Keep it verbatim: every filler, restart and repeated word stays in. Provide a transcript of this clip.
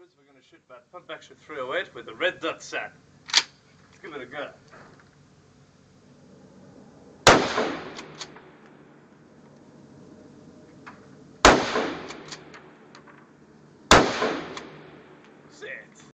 We're going to shoot about pump action three oh eight with a red dot set. Let's give it a go.